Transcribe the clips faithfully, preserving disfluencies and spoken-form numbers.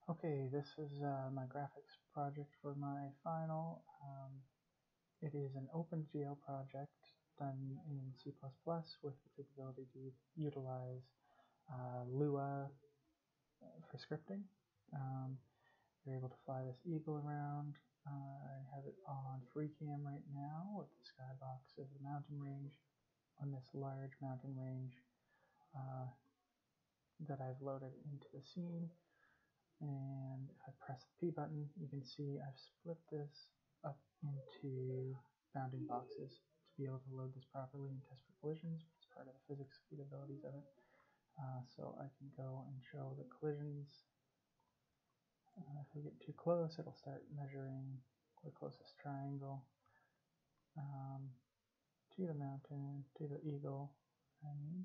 Okay, this is uh, my graphics project for my final. Um, it is an OpenGL project done in C plus plus with the capability to utilize uh, Lua for scripting. Um, you're able to fly this eagle around. Uh, I have it on free cam right now with the skybox of the mountain range on this large mountain range uh, that I've loaded into the scene. And if I press the P button, you can see I've split this up into bounding boxes to be able to load this properly and test for collisions, which is part of the physics capabilities of it. Uh, so I can go and show the collisions. Uh, if we get too close, it'll start measuring the closest triangle um, to the mountain, to the eagle, I mean.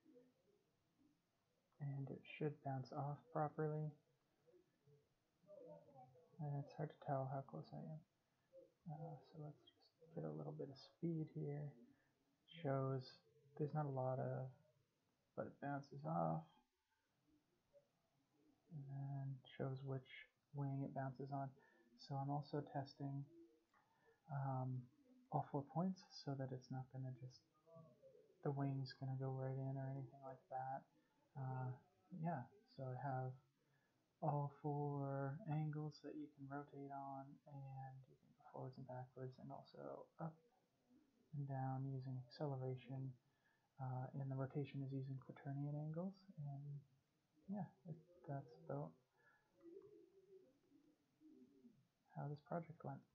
And it should bounce off properly. And it's hard to tell how close I am. Uh, so let's just get a little bit of speed here. It shows there's not a lot of, but it bounces off. And then shows which wing it bounces on. So I'm also testing um, all four points so that it's not going to just, the wing's going to go right in or anything like that. Uh, yeah, so I have all four angles that you can rotate on, and you can go forwards and backwards and also up and down using acceleration, uh, and the rotation is using quaternion angles. And yeah, it, that's about how this project went.